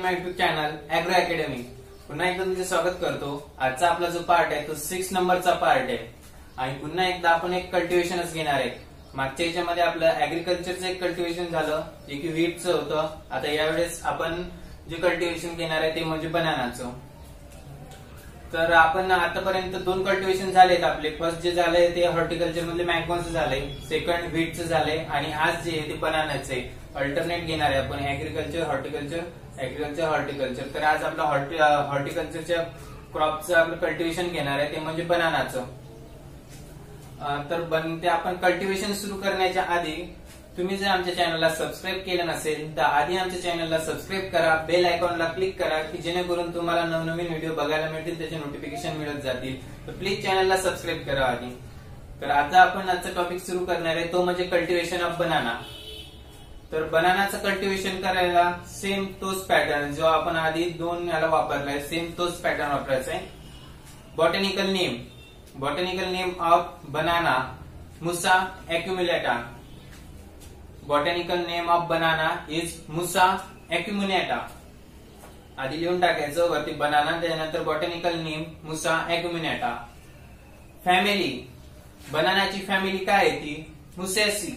माय YouTube channel Agro Academy. पुन्हा एकदा तुमचे स्वागत करतो। आजचा आपला जो पार्ट आहे तो 6 नंबरचा पार्ट आहे आणि पुन्हा एकदा आपण एक कल्टिव्हेशनच घेणार आहे। मागच्या याच्यामध्ये आपलं ऍग्रीकल्चरचं एक कल्टिव्हेशन झालं जे की व्हीटचं होतं। आता यावेळेस आपण जे कल्टिव्हेशन घेणार आहे ते म्हणजे बनानाचं। तर आपण आतापर्यंत 2 कल्टिव्हेशन झालेत आपले। फर्स्ट जे झालंय ते हॉर्टिकल्चर मधले मँगोचं झालंय, सेकंड व्हीटचं झालंय आणि आज जे आहे ते बनानाचं आहे। अल्टरनेट घेणार आहे आपण ऍग्रीकल्चर हॉर्टिकल्चर। तर आज आपला हॉर्टिकल्चरच्या क्रॉपचं आपलं कल्टिव्हेशन घेणार आहे ते म्हणजे बनानाचं। तर ते आपण कल्टिव्हेशन सुरू करण्याच्या आधी तुम्ही जर आमच्या चॅनलला सबस्क्राईब केलं नसेल तर आधी आमच्या चॅनलला सबस्क्राईब करा, बेल आयकॉनला क्लिक करा की जेणेकरून तुम्हाला नवनवीन व्हिडिओ बघायला मिळतील, त्याचे नोटिफिकेशन मिळत जातील। तर प्लीज चॅनलला सबस्क्राईब करा आधी। तर आता आपण आजचा टॉपिक सुरू करणार आहे तो म्हणजे कल्टिव्हेशन ऑफ बनाना। तर बनानाचं कल्टिव्हेशन करायला सेम तोच पॅटर्न जो आपण आधी 2 याला वापरलाय, सेम तोच पॅटर्न वापरायचा आहे। Botanical name of banana Musa acuminata. Botanical name of banana is Musa acuminata. आधी लिहून टाकायचं वरती बनाना, त्यानंतर botanical name Musa acuminata. Family, बनानाची फॅमिली काय आहे ती मुसेसी।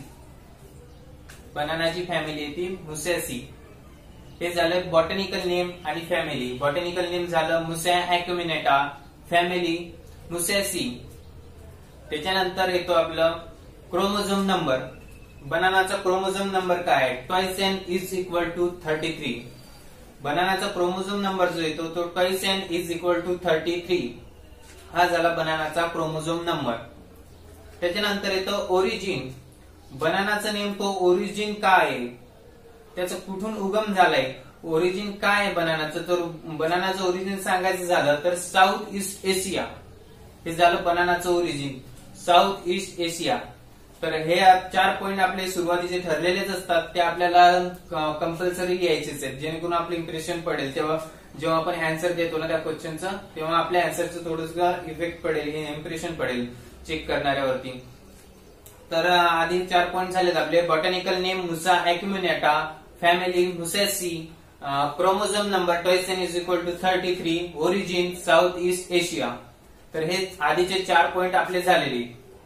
बनानाची फॅमिली आहे ती मुसेसी। हे झालं बॉटॅनिकल नेम आणि फॅमिली। बॉटॅनिकल नेम झालं मुसा अॅक्युमुलेटा, फॅमिली मुसेसी। त्याच्यानंतर येतो आपलं क्रोमोझोम नंबर। बनानाचा क्रोमोझोम नंबर काय आहे? Twice n is equal to 33। बनानाचा क्रोमोझोम नंबर जो येतो तो twice n is equal to 33। हा झाला बनानाचा क्रोमोझोम नंबर। त्याच्यानंतर येतो ओरिजिन। बनानाचा नेमकं ओरिजिन काय आहे, त्याचं कुठून उगम झालाय, ओरिजिन काय आहे बनानाचं? तर बनानाचं ओरिजिन सांगायचं झालं तर साऊथ ईस्ट एशिया। हे झालं बनानाचं ओरिजिन, साऊथ ईस्ट एशिया। तर हे 4 पॉइंट आपले सुरुवातीचे ठरलेलेच असतात, ते आपल्याला कंपल्सरी लिहायचेच आहेत जेणेकरून आपलं इम्प्रेशन पडेल। जेव्हा आपण आन्सर देतो ना त्या क्वेश्चनचं तेव्हा आपल्या आन्सरचं थोडंसं इफेक्ट पडेल, हे इम्प्रेशन पडेल चेक करणाऱ्यावरती। तर आधी 4 पॉइंट झालेत आपले। Botanical name Musa acuminata, family Musaceae, chromosome number twice n is equal to 33, origin south east Asia. तर हे आधीचे 4 पॉइंट आपले झालेले।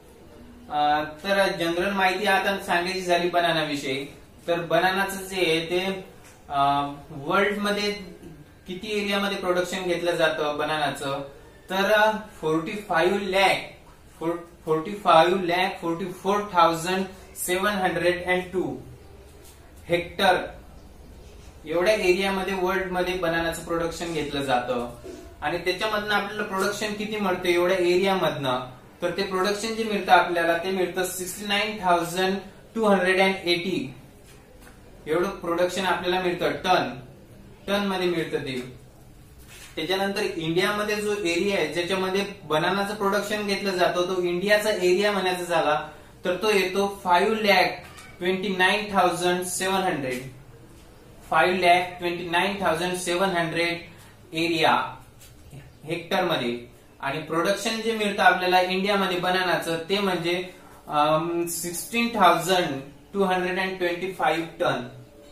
तर जनरल माहिती आता सांगायची झाली बनाना विषयी। तर बनानाचं जे आहे ते वर्ल्ड मध्ये किती एरियामध्ये प्रोडक्शन घेतलं जातं बनानाचं, तर 45,44,702 हेक्टर एवढ्या एरियामध्ये वर्ल्ड मध्ये बनानाचं प्रोडक्शन घेतलं जातं। आणि त्याच्यामधनं आपल्याला प्रोडक्शन किती मिळतं एवढ्या एरियामधनं, तर ते प्रोडक्शन जे मिळतं आपल्याला ते मिळतं 69,280। एवढं प्रोडक्शन आपल्याला मिळतं, टन मध्ये मिळतं ते। त्याच्यानंतर इंडियामध्ये जो एरिया आहे ज्याच्यामध्ये बनानाचं प्रोडक्शन घेतलं जातं तो इंडियाचा एरिया म्हणायचा झाला तर तो येतो 5,29,700। 5,29,700 एरिया हेक्टर मध्ये। आणि प्रोडक्शन जे मिळतं आपल्याला इंडियामध्ये बनानाचं ते म्हणजे 16,225 टन।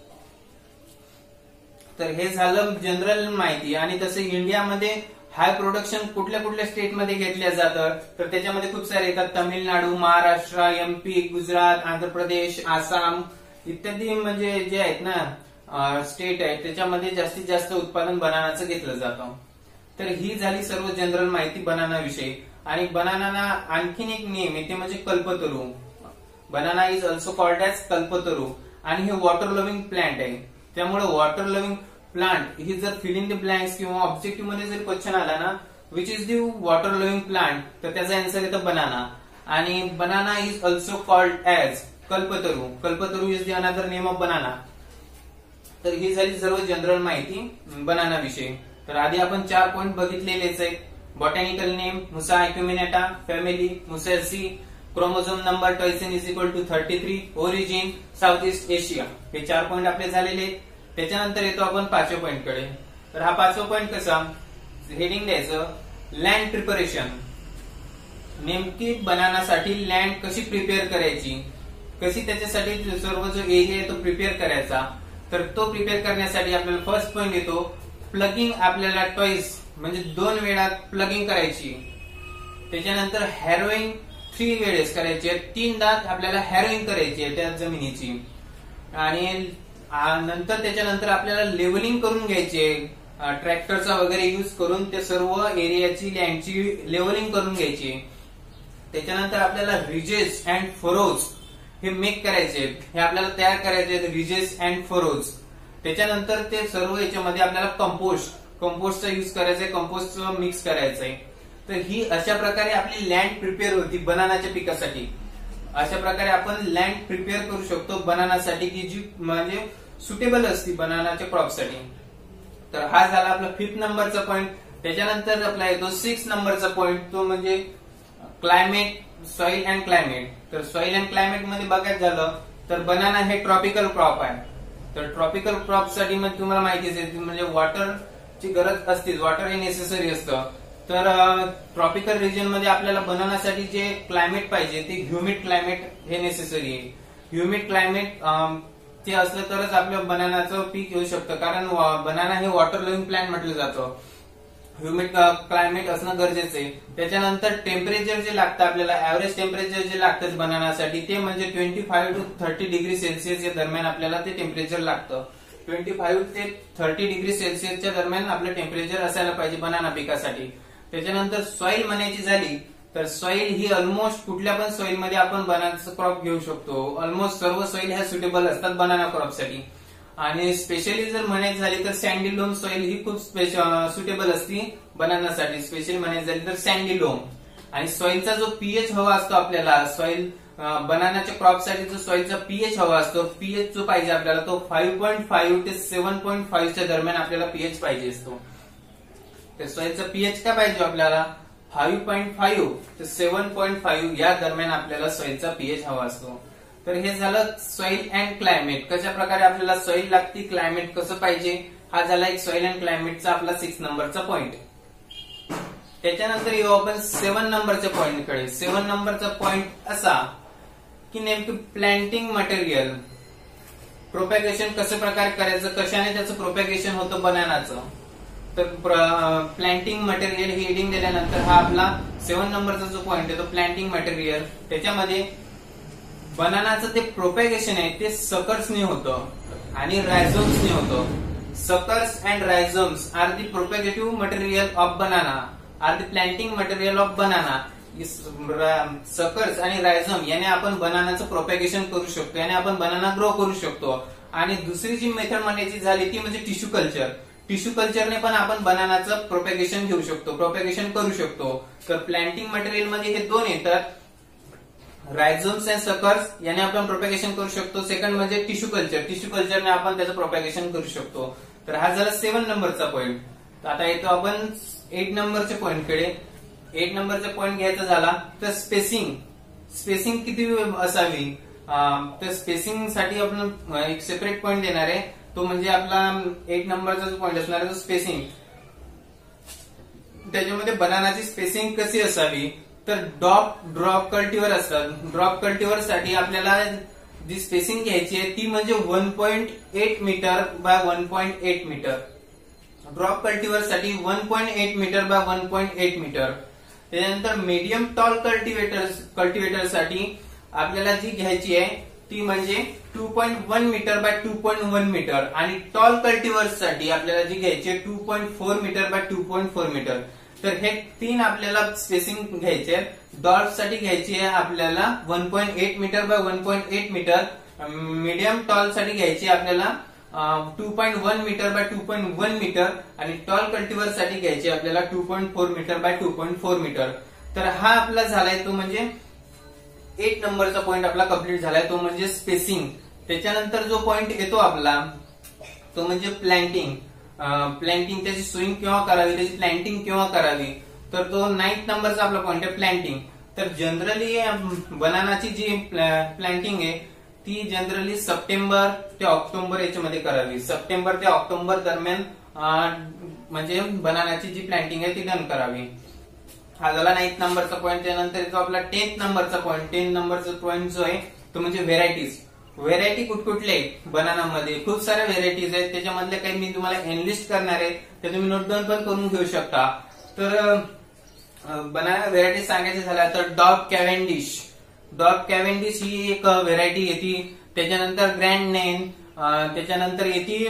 तर हे झालं जनरल माहिती। आणि तसं इंडियामध्ये हाय प्रोडक्शन कुठल्या कुठल्या स्टेटमध्ये घेतल्या जातं तर त्याच्यामध्ये खूप सारे येतात, तमिळनाडू, महाराष्ट्र, एमपी, गुजरात, आंध्र प्रदेश, आसाम इत्यादी म्हणजे जे आहेत ना स्टेट आहेत त्याच्यामध्ये जास्तीत जास्त उत्पादन बनानाचं घेतलं जातं। तर ही झाली सर्व जनरल माहिती बनाना विषयी। आणि बनानाला आणखीन एक नेम आहे ते म्हणजे कल्पतरू। Banana is also called as कल्पतरू। आणि हे वॉटर लव्हिंग प्लांट आहे, त्यामुळे वॉटर लव्हिंग प्लांट ही जर फिल इन द ब्लँक्स किंवा ऑब्जेक्टिव्ह मध्ये जर क्वेश्चन आला ना which is the water loving plant तर त्याचा आन्सर येतो बनाना। आणि banana is also called as कल्पतरू। कल्पतरू is the another name of banana. तर ही झाली सर्व जनरल माहिती बनाना विषयी। तर आधी आपण 4 पॉइंट बघितलेलेच आहेत। Botanical name Musa acuminata, family Musaceae, chromosome number twice n is equal to 33, origin south east Asia. हे 4 पॉइंट आपले झालेले आहेत। त्याच्यानंतर येतो आपण 5व्या पॉइंट कडे। तर हा 5वा पॉइंट कसा हेडिंग द्यायचं, लँड प्रिपरेशन। नेमकी बनानासाठी लँड कशी प्रिपेअर करायची, कशी त्याच्यासाठी सर्व जो एरिया आहे तो प्रिपेअर करायचा, तर तो प्रिपेअर करण्यासाठी आपल्याला फर्स्ट पॉइंट येतो प्लगिंग, आपल्याला ट्वाइस म्हणजे 2 वेळा प्लगिंग करायची. त्याच्यानंतर हॅरोईंग 3 वेळेस करायची, 3दा आपल्याला हॅरोईंग करायची आहे त्या जमिनीची. आणि नंतर त्याच्यानंतर आपल्याला लेवलिंग करून घ्यायची आहे, ट्रॅक्टरचा वगैरे युज करून ते सर्व एरियाची लँडची लेवलिंग करून घ्यायची. त्याच्यानंतर आपल्याला रिजेस अँड फरोज हे मेक करायचे, हे आपल्याला तयार करायचे रिजेस अँड फरोज. त्याच्यानंतर ते सर्व याच्यामध्ये आपल्याला कंपोस्टचा युज करायचा आहे, कंपोस्टचं मिक्स करायचंय. तर ही अशा प्रकारे आपली लँड प्रिपेअर होती बनानाच्या पिकासाठी. अशा प्रकारे आपण लँड प्रिपेअर करू शकतो बनानासाठी की जी म्हणजे सुटेबल असते बनानाच्या क्रॉपसाठी. तर हा झाला आपला 5th नंबरचा पॉइंट. त्याच्यानंतर आपला येतो 6th नंबरचा पॉइंट, तो म्हणजे क्लायमेट, सॉइल अँड क्लायमेट. तर सॉइल अँड क्लायमेट मध्ये बघायचं झालं तर बनाना हे ट्रॉपिकल क्रॉप आहे. तर ट्रॉपिकल क्रॉप साठी मग तुम्हाला माहितीच आहे म्हणजे वॉटरची गरज असते, वॉटर हे नेसेसरी असतं. तर ट्रॉपिकल रिजन मध्ये आपल्याला बनानासाठी जे क्लायमेट पाहिजे ते ह्युमिड क्लायमेट हे नेसेसरी आहे. ह्युमिड क्लायमेट ते असलं तरच आपल्या बनानाचं पीक येऊ शकतं, कारण बनाना हे वॉटर लिव्हिंग प्लांट म्हटलं जातं. ह्युमिड क्लायमेट असणं गरजेचं आहे. त्याच्यानंतर टेम्परेचर जे लागतं आपल्याला, ऍव्हरेज टेम्परेचर जे लागतं बनानासाठी ते म्हणजे 25 to 30 डिग्री सेल्सिअस या दरम्यान आपल्याला ते टेम्परेचर लागतं. 25 ते 30 डिग्री सेल्सिअसच्या दरम्यान आपलं टेम्परेचर असायला पाहिजे बनाना पिकासाठी. त्याच्यानंतर सॉइल म्हणायची झाली तर सॉइल ही ऑलमोस्ट कुठल्या पण सॉइल मध्ये आपण बनानाचा क्रॉप घेऊ शकतो. ऑलमोस्ट सर्व सॉइल ह्या सुटेबल असतात बनाना क्रॉपसाठी. आणि स्पेशली जर म्हणायची झाली तर सँडी लोम सॉइल ही खूप सुटेबल असते बनानासाठी. स्पेशली म्हणायची झाली तर सँडी लोम. आणि सॉइलचा जो पीएच हवा असतो आपल्याला, सॉइल बनानाच्या क्रॉपसाठी जो सॉइलचा पीएच हवा असतो, पीएच जो पाहिजे आपल्याला तो 5.5 ते 7.5 दरम्यान आपल्याला पीएच पाहिजे असतो. तर सॉइलचा पीएच काय पाहिजे आपल्याला 5.5 ते 7.5 या दरम्यान आपल्याला सॉइलचा पीएच हवा असतो. तर हे झालं सॉइल अँड क्लायमेट, कशा प्रकारे आपल्याला सॉइल लागते, क्लायमेट कसं पाहिजे. हा झाला एक सॉइल अँड क्लायमेटचा आपला 6 नंबरचा पॉइंट. त्याच्यानंतर येऊ आपण 7 नंबरच्या पॉइंटकडे. 7 नंबरचा पॉइंट असा की नेमकं प्लांटिंग मटेरियल प्रोपॅगेशन कसं प्रकारे करायचं, कशाने त्याचं प्रोपॅगेशन होतं बनानाचं. तर प्लांटिंग मटेरियल ही हेडिंग दिल्यानंतर हा आपला 7 नंबरचा जो पॉइंट आहे तो प्लांटिंग मटेरियल. त्याच्यामध्ये बनानाचं ते प्रोपॅगेशन आहे ते सकर्सने होतं आणि रायझोम्सने होतं. Suckers and rhizomes are the propagative material of banana, are the planting material of banana. Suckers आणि रायझोम याने आपण बनानाचं प्रोपॅगेशन करू शकतो, याने आपण बनाना ग्रो करू शकतो. आणि दुसरी जी मेथड म्हणायची झाली ती म्हणजे टिश्यू कल्चर. टिश्यू कल्चरने पण आपण बनानाचं प्रोपॅगेशन घेऊ शकतो, प्रोपॅगेशन करू शकतो. तर प्लांटिंग मटेरियल मध्ये हे 2 येतात, रायझोम्स अँड सकर्स याने आपण प्रोपॅगेशन करू शकतो. सेकंड म्हणजे टिश्यू कल्चर, टिश्यू कल्चरने आपण त्याचं प्रोपॅगेशन करू शकतो. तर हा झाला 7 नंबरचा पॉइंट. आता येतो आपण 8 नंबरच्या पॉइंटकडे. 8 नंबरचा पॉइंट घ्यायचा झाला तर स्पेसिंग. स्पेसिंग किती असावी, तर स्पेसिंग साठी आपण एक सेपरेट पॉइंट देणार आहे, तो म्हणजे आपला 8 नंबरचा जो पॉइंट असणार आहे तो स्पेसिंग. त्याच्यामध्ये बनानाची स्पेसिंग कशी असावी तर ड्रॉप कल्टिव्हर असतात. ड्रॉप कल्टिव्हर साठी आपल्याला जी स्पेसिंग घ्यायची आहे ती म्हणजे 1.8 metre by 1.8 metre. Dwarf cultivar साठी 1.8 मीटर बाय 1.8 मीटर. त्यानंतर मीडियम टॉल कल्टिवेटर साठी आपल्याला जी घ्यायची आहे ती म्हणजे 2.1 मीटर बाय 2.1 मीटर. आणि टॉल कल्टिव्हर साठी आपल्याला जी घ्यायची आहे 2.4 मीटर बाय 2.4 मीटर. तर हे 3 आपल्याला स्पेसिंग घ्यायचे आहे. डॉल्फ साठी घ्यायची आहे आपल्याला 1.8 metre by 1.8 metre. Medium tall साठी घ्यायची आपल्याला 2.1 मीटर बाय 2.1 मीटर. आणि टॉल कल्टिव्हर साठी घ्यायची आपल्याला 2.4 मीटर बाय 2.4 मीटर. तर हा आपला झालाय तो म्हणजे 8 नंबरचा पॉइंट आपला कंप्लीट झालाय, तो म्हणजे स्पेसिंग. त्याच्यानंतर जो पॉइंट येतो आपला तो म्हणजे प्लांटिंग. प्लांटिंग त्याची सोईंग केव्हा करावी, त्याची प्लांटिंग केव्हा करावी, तर तो 9th नंबरचा आपला पॉइंट आहे प्लांटिंग. तर जनरली बनानाची जी प्लांटिंग आहे ती जनरली सप्टेंबर ते ऑक्टोबर याच्यामध्ये करावी. सप्टेंबर ते ऑक्टोबर दरम्यान म्हणजे बनानाची जी प्लांटिंग आहे ती डन करावी. हा झाला 9th नंबरचा पॉइंट. त्यानंतर जो आपला 10th नंबरचा पॉइंट. 10th नंबरचा पॉइंट जो आहे तो म्हणजे व्हेरायटीज. व्हेरायटी कुठकुठले बनाना मध्ये खूप साऱ्या व्हेरायटीज आहेत, त्याच्यामधले काही मी तुम्हाला एनलिस्ट करणार आहे, ते तुम्ही नोट डाऊन पण करून घेऊ शकता. तर बनाना व्हेरायटी सांगायचं झालं तर डॉग कॅव्हेंडिश ही एक व्हेरायटी येते. त्याच्यानंतर ग्रँड नेम, त्याच्यानंतर येते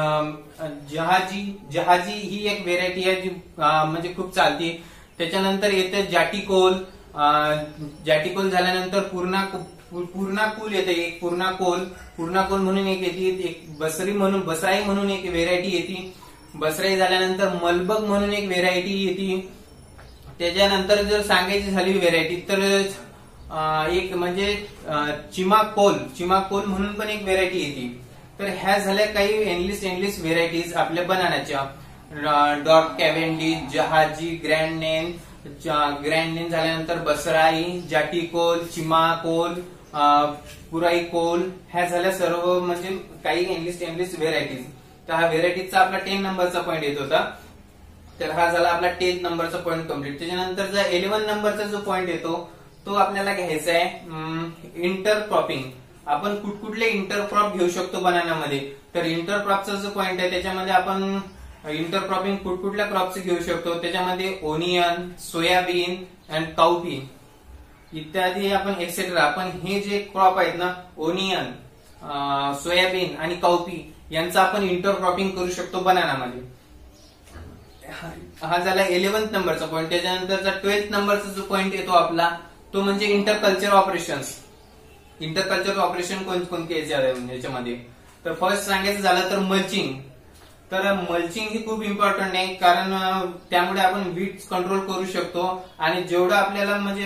जहाजी ही एक व्हेरायटी आहे जी म्हणजे खूप चालती. त्याच्यानंतर येते जाटिकोल झाल्यानंतर पूर्णाकूल येते, एक पूर्णाकोल म्हणून एक येते, एक बसराई म्हणून एक व्हेरायटी येते. बसराई झाल्यानंतर मलबग म्हणून एक व्हेरायटी येते. त्याच्यानंतर जर सांगायची झाली व्हेरायटी तर एक म्हणजे चिमाकोल म्हणून पण एक व्हेरायटी येते. तर ह्या झाल्या काही एनलिस्ट व्हेरायटीज आपल्या बनानाच्या. डॉग कॅव्हेंडिश, जहाजी, ग्रँड नेम झाल्यानंतर बसराई, जाटिकोल, चिमाकोल, पुराईकोल, ह्या झाल्या सर्व म्हणजे काही एनलिस्ट व्हेरायटीज. तर हा व्हेरायटीचा आपला 10 नंबरचा पॉईंट येत होता. तर हा झाला आपला 10 नंबरचा पॉईंट कम्प्लीट. त्याच्यानंतरचा 11 नंबरचा जो पॉईंट येतो तो आपल्याला घ्यायचा आहे इंटरक्रॉपिंग. आपण कुठकुठले इंटरक्रॉप घेऊ शकतो बनानामध्ये. तर इंटरक्रॉपचा जो पॉईंट आहे त्याच्यामध्ये आपण इंटरक्रॉपिंग कुठकुठल्या क्रॉपचे घेऊ शकतो, त्याच्यामध्ये ओनियन, सोयाबीन अँड काउपी इत्यादी आपण एक्सेट्रा. आपण हे जे क्रॉप आहेत ना, ओनियन, सोयाबीन आणि काउपी यांचा आपण इंटरक्रॉपिंग करू शकतो बनानामध्ये. हा झाला 11th नंबरचा पॉईंट. त्याच्यानंतरचा 12th नंबरचा जो पॉईंट येतो आपला तो म्हणजे इंटरकल्चर ऑपरेशन्स. इंटरकल्चर ऑपरेशन कोणकोणते याच्यामध्ये. तर फर्स्ट सांगायचं झालं तर मल्चिंग. तर मल्चिंग ही खूप इम्पॉर्टंट आहे, कारण त्यामुळे आपण वीट कंट्रोल करू शकतो आणि जेवढं आपल्याला म्हणजे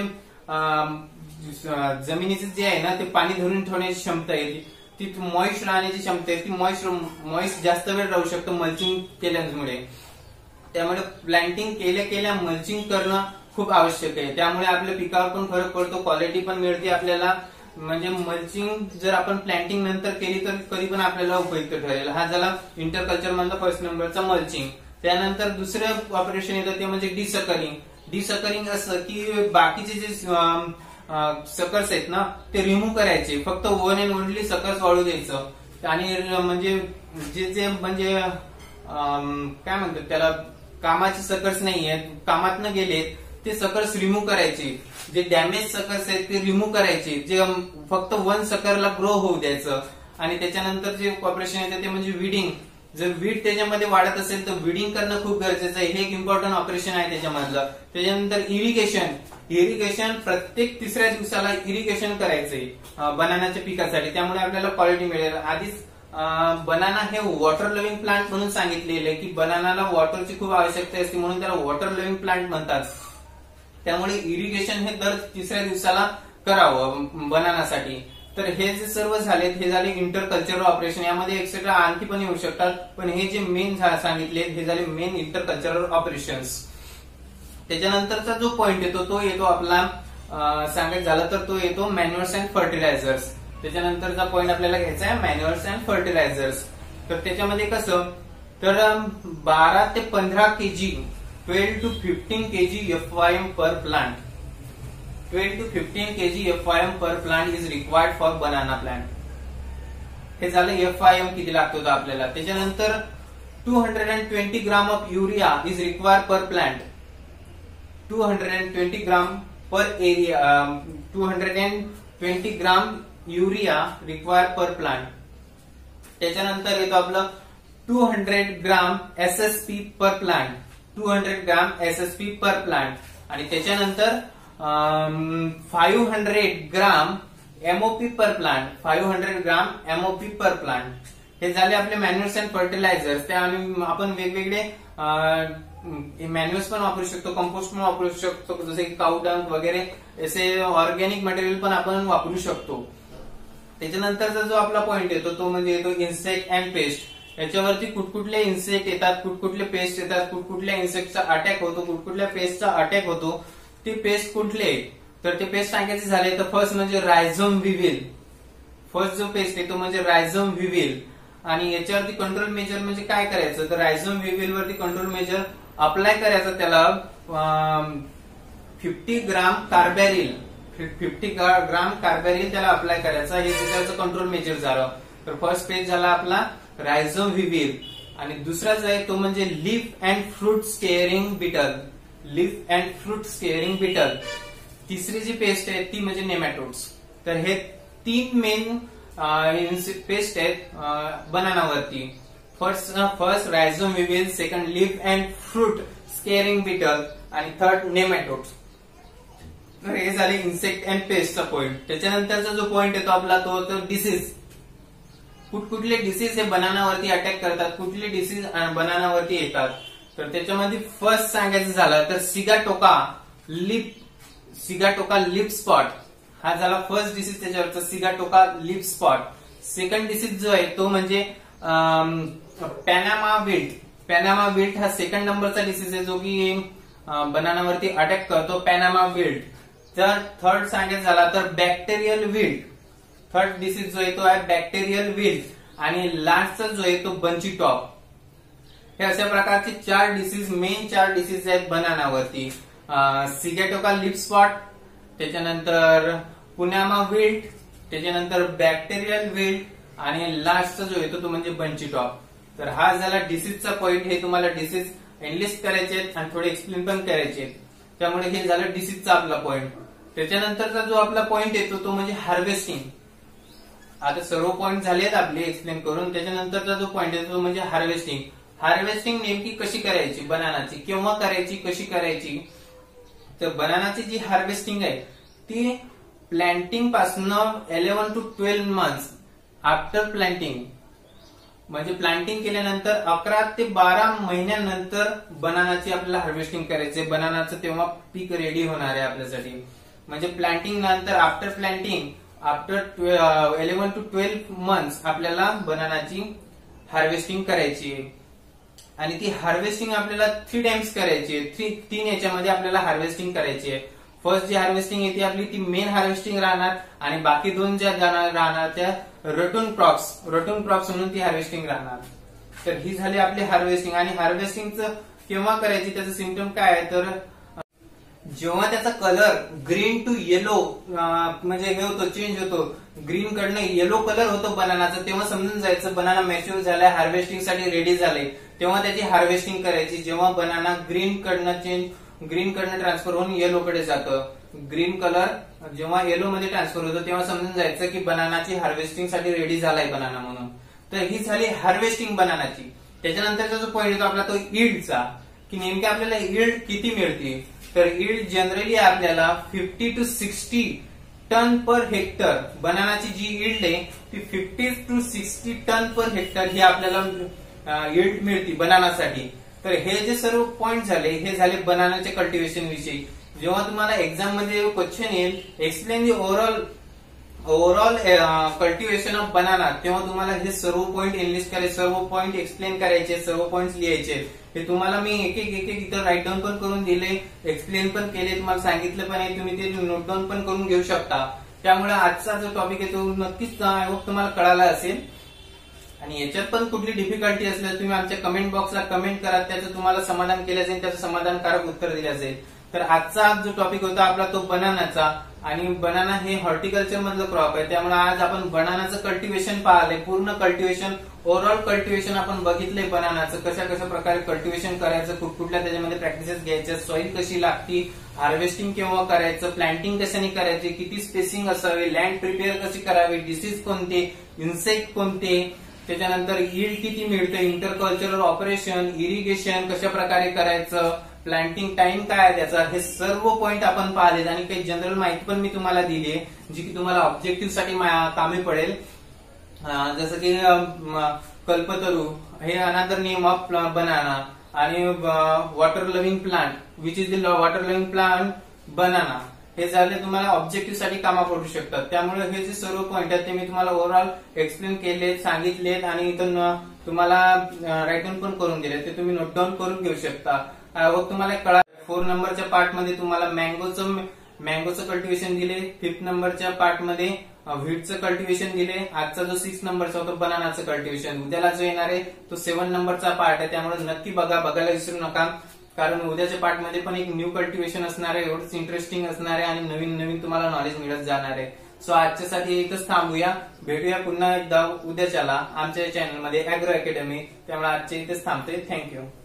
जमिनीचे जे आहे ना ते पाणी धरून ठेवण्याची क्षमता आहे, ती मॉइस्ट राहण्याची क्षमता आहे, ती मॉइस्ट जास्त वेळ राहू शकतो मल्चिंग केल्यामुळे. त्यामुळे प्लांटिंग केल्या मल्चिंग करणं खूप आवश्यक आहे. त्यामुळे आपल्या पिकावर पण फरक पडतो, क्वालिटी पण मिळते आपल्याला. म्हणजे मल्चिंग जर आपण प्लांटिंग नंतर केली तर कधी पण आपल्याला उपयुक्त ठरेल. हा झाला इंटरकल्चर मधला फर्स्ट नंबरचा मल्चिंग. त्यानंतर दुसरं ऑपरेशन येतं ते म्हणजे डिसकरिंग असं की बाकीचे जे सकर्स आहेत ना ते रिमूव्ह करायचे, फक्त वन अँड ओनली सकर्स वाढू द्यायचं. आणि म्हणजे जे म्हणजे काय म्हणतात त्याला, कामाचे सकर्स नाही आहेत, कामात न गेलेत ते सकर्स रिमूव्ह करायचे. जे डॅमेज सकर्स आहेत ते रिमूव्ह करायचे, जे फक्त वन सकरला ग्रो होऊ द्यायचं. आणि त्याच्यानंतर जे ऑपरेशन येतं ते म्हणजे विडिंग. जर वीड त्याच्यामध्ये वाढत असेल तर विडिंग करणं खूप गरजेचं आहे, हे एक इम्पॉर्टंट ऑपरेशन आहे त्याच्यामधलं. त्याच्यानंतर इरिगेशन प्रत्येक 3ऱ्या दिवसाला इरिगेशन करायचंय बनानाच्या पिकासाठी, त्यामुळे आपल्याला क्वालिटी मिळेल. आधीच बनाना हे वॉटर लव्हिंग प्लांट म्हणून सांगितलेलं आहे की बनानाला वॉटरची खूप आवश्यकता असते, म्हणून त्याला वॉटर लव्हिंग प्लांट म्हणतात. त्यामुळे इरिगेशन हे दर 3ऱ्या दिवसाला करावं बनानासाठी. तर हे जे सर्व झालेत हे झाले इंटरकल्चरल ऑपरेशन. यामध्ये एक्सेट्रा आणखी पण येऊ शकतात, पण हे जे मेन सांगितले हे झाले मेन इंटरकल्चरल ऑपरेशन्स. त्याच्यानंतरचा जो पॉइंट येतो तो येतो आपला सांगायचं झालं तर तो येतो मॅन्युअर्स अँड फर्टिलायझर्स. त्याच्यानंतरचा पॉइंट आपल्याला घ्यायचा आहे मॅन्युअर्स अँड फर्टिलायझर्स. तर त्याच्यामध्ये कसं, तर 12 ते 15 kg 12 to 15 kg FYM per plant. 12 to 15 kg FYM per plant is required for banana plant. हे झालं FYM किती लागतो आपल्याला. त्याच्यानंतर 220 gram of urea is required per plant. 220 gram per area, 220 gram urea required per plant. त्याच्यानंतर येतो आपलं 200 gram SSP per plant. 200 gram SSP per plant. आणि त्याच्यानंतर 500 gram MOP per plant. 500 gram MOP per plant. हे झाले आपले मॅन्युअर्स and fertilisers. त्या आपण वेगवेगळे मॅन्युअर्स पण वापरू शकतो, कंपोस्ट पण वापरू शकतो, जसे की काऊ डंग वगैरे असे ऑर्गॅनिक मटेरियल पण आपण वापरू शकतो. त्याच्यानंतरचा जो आपला पॉइंट येतो तो म्हणजे येतो इन्सेक्ट अँड पेस्ट. याच्यावरती कुठकुठले इन्सेक्ट येतात, कुठकुठले पेस्ट येतात, कुठकुठल्या इन्सेक्टचा अटॅक होतो, कुठकुठल्या पेस्टचा अटॅक होतो, ते पेस्ट कुठले. तर ते पेस्ट सांगायचे झाले तर फर्स्ट म्हणजे रायझोम विव्हिल. फर्स्ट जो पेस्ट आहे तो म्हणजे रायझोम विव्हिल. आणि याच्यावरती कंट्रोल मेजर म्हणजे काय करायचं, तर रायझोम विव्हिल वरती कंट्रोल मेजर अप्लाय करायचं. त्याला 50 ग्राम कार्बॅरिल 50 ग्राम कार्बॅरिल त्याला अप्लाय करायचा. हे त्याचं कंट्रोल मेजर झालं. तर फर्स्ट स्टेज झाला आपला रायझोविविर. आणि दुसरा जो आहे तो म्हणजे leaf and fruit scarring beetle. Leaf and fruit scarring beetle. तिसरी जी पेस्ट आहे ती म्हणजे नेमॅटोड्स. तर हे 3 मेन पेस्ट आहेत बनानावरती. First rhizome weevil, second leaf and fruit scarring beetle आणि थर्ड नेमॅटोड्स. तर हे झाले इन्सेक्ट अँड पेस्टचा पॉइंट. त्याच्यानंतरचा जो पॉइंट येतो आपला तो होतो डिसीज. कुठले डिसीज हे बनानावरती अटॅक करतात, कुठले डिसीज बनानावरती येतात. तर त्याच्यामध्ये फर्स्ट सांगायचं झालं तर सिगाटोका लिप स्पॉट हा झाला फर्स्ट डिसीज त्याच्यावरचा, sigatoka leaf spot. Second disease जो आहे तो म्हणजे पॅनामा विल्ट. पॅनामा विल्ट हा सेकंड नंबरचा डिसीज आहे जो की बनानावरती अटॅक करतो, पॅनामा विल्ट. तर थर्ड सांगायचं झाला तर बॅक्टेरियल विल्ट. थर्ड डिसीज जो आहे तो आहे बॅक्टेरियल विल्ट. आणि लास्टचा जो आहे तो बंची टॉप. हे अशा प्रकारचे 4 डिसीज, मेन 4 डिसीज आहेत बनानावरती. सिगॅटोका लिप स्पॉट, त्याच्यानंतर पुनामा विल्ट, त्याच्यानंतर बॅक्टेरियल विल्ट आणि लास्टचा जो येतो तो म्हणजे बंची टॉप. तर हा झाला डिसीजचा पॉइंट. हे तुम्हाला डिसीज एनलिस्ट करायचे आहेत आणि थोडे एक्सप्लेन पण करायचे आहेत. त्यामुळे हे झालं डिसीजचा आपला पॉइंट. त्याच्यानंतरचा जो आपला पॉइंट येतो तो म्हणजे हार्वेस्टिंग. आता सर्व पॉइंट झाले आहेत आपले एक्सप्लेन करून. त्याच्यानंतरचा जो पॉइंट येतो तो म्हणजे हार्वेस्टिंग. हार्वेस्टिंग नेमकी कशी करायची बनानाची, केव्हा करायची, कशी करायची. तर बनानाची जी हार्वेस्टिंग आहे ती प्लांटिंग पासून 11 to 12 months आफ्टर प्लांटिंग, म्हणजे प्लांटिंग केल्यानंतर 11 ते 12 महिन्यानंतर बनानाची आपल्याला हार्वेस्टिंग करायची. बनानाचं तेव्हा पीक रेडी होणार आहे आपल्यासाठी. म्हणजे प्लांटिंग नंतर after planting after 11 to 12 months आपल्याला बनानाची हार्वेस्टिंग करायची. आणि ती हार्वेस्टिंग आपल्याला 3 टाइम्स करायची. 3 याच्यामध्ये आपल्याला हार्वेस्टिंग करायची आहे. फर्स्ट जी हार्वेस्टिंग येते आपली ती मेन हार्वेस्टिंग राहणार आणि बाकी 2 ज्या राहणार त्या रटून क्रॉप्स म्हणून ती हार्वेस्टिंग राहणार. तर ही झाली आपली हार्वेस्टिंग. आणि हार्वेस्टिंगचं केव्हा करायची, त्याचं सिम्पटम काय आहे तर जेव्हा त्याचा कलर ग्रीन टू येलो म्हणजे हे होतो, चेंज होतो, ग्रीन कडनं येलो कलर होतो बनानाचा, तेव्हा समजून जायचं बनाना मॅच्युअर झालाय, हार्वेस्टिंगसाठी रेडी झाले. तेव्हा त्याची हार्वेस्टिंग करायची. जेव्हा बनाना ग्रीन कडनं ट्रान्सफर होऊन येलो कडे जातं, ग्रीन कलर जेव्हा येलो मध्ये ट्रान्सफर होतो तेव्हा समजून जायचं की बनानाची हार्वेस्टिंगसाठी रेडी झालाय बनाना म्हणून. तर ही झाली हार्वेस्टिंग बनानाची. त्याच्यानंतरचा जो पॉईंट येतो आपला तो ईल्डचा, की नेमकी आपल्याला ईल्ड किती मिळते. तर ईल्ड जनरली आपल्याला 50 to 60 टन पर हेक्टर. बनानाची जी ईल्ड आहे ती 50 to 60 टन पर हेक्टर ही आपल्याला ईल्ड मिळते बनानासाठी. तर हे जे सर्व पॉइंट झाले हे झाले बनानाच्या कल्टिव्हेशन विषयी. जेव्हा तुम्हाला एक्झाम मध्ये क्वेश्चन येईल explain the overall cultivation of banana, तेव्हा तुम्हाला हे सर्व पॉइंट एनलिस्ट करायचे, सर्व पॉइंट एक्सप्लेन करायचे, सर्व पॉइंट लिहायचे. हे तुम्हाला मी एक एक इथं राईट डाऊन पण करून दिले, एक्सप्लेन पण केले, तुम्हाला सांगितलं पण आहे, तुम्ही ते नोट डाऊन पण करून घेऊ शकता. त्यामुळे आजचा जो टॉपिक आहे तो नक्कीच तुम्हाला कळाला असेल. आणि याच्यात पण कुठली डिफिकल्टी असल्यास तुम्ही आमच्या कमेंट बॉक्सला कमेंट करा, त्याचं तुम्हाला समाधान केलं जाईल, त्याचं समाधानकारक उत्तर दिलं जाईल. तर आजचा जो टॉपिक होता आपला तो बनानाचा. आणि बनाना हे हॉर्टिकल्चर मधलं क्रॉप आहे, त्यामुळे आज आपण बनानाचं कल्टिव्हेशन पाहिलंय, पूर्ण कल्टिव्हेशन, ओव्हरऑल कल्टिव्हेशन आपण बघितलंय बनानाचं, कशा कशा प्रकारे कल्टिव्हेशन करायचं, कुठल्या त्याच्यामध्ये प्रॅक्टिसेस घ्यायच्या, सॉइल कशी लागती, हार्वेस्टिंग केव्हा करायचं, प्लांटिंग कशाने करायची, किती स्पेसिंग असावी, लँड प्रिपेअर कशी करावी, डिसीज कोणते, इन्सेक्ट कोणते, त्याच्यानंतर यील्ड किती मिळतं, इंटरकल्चरल ऑपरेशन, इरिगेशन कशा प्रकारे करायचं, प्लांटिंग टाइम काय आहे त्याचा, हे सर्व पॉइंट आपण पाहिलेत. आणि काही जनरल माहिती पण मी तुम्हाला दिली आहे जी की तुम्हाला ऑब्जेक्टिव्ह साठी कामी पडेल. जसं की कल्पतरू हे अनदर नेम ऑफ बनाना आणि water loving plant which is the water loving plant banana, हे झाले तुम्हाला ऑब्जेक्टिव्ह साठी कामा पडू शकतात. त्यामुळे हे जे सर्व पॉइंट आहेत ते मी तुम्हाला ओव्हरऑल एक्सप्लेन केलेत, सांगितलेत आणि इथून तुम्हाला राईट डाऊन पण करून दिले, ते तुम्ही नोट डाऊन करून घेऊ शकता. तुम्हाला कळा 4 नंबरच्या पार्ट मध्ये तुम्हाला मँगोचं कल्टिव्हेशन दिले, 5th नंबरच्या पार्ट मध्ये व्हीटचं कल्टिव्हेशन दिले, आजचा जो 6 नंबरचा होता बनानाचं कल्टिव्हेशन, उद्याला जो येणार आहे तो 7 नंबरचा पार्ट आहे. त्यामुळे नक्की बघायला विसरू नका. कारण उद्याच्या पार्टमध्ये पण एक न्यू कल्टिवेशन असणार आहे, एवढंच इंटरेस्टिंग असणार आहे आणि नवीन नवीन तुम्हाला नॉलेज मिळत जाणार आहे. सो आजच्यासाठी इथंच थांबूया, भेटूया पुन्हा एकदा उद्याच्याला आमच्या चॅनलमध्ये अॅग्रो अकॅडमी. त्यामुळे आजच्या इथेच थांबते. थँक्यू.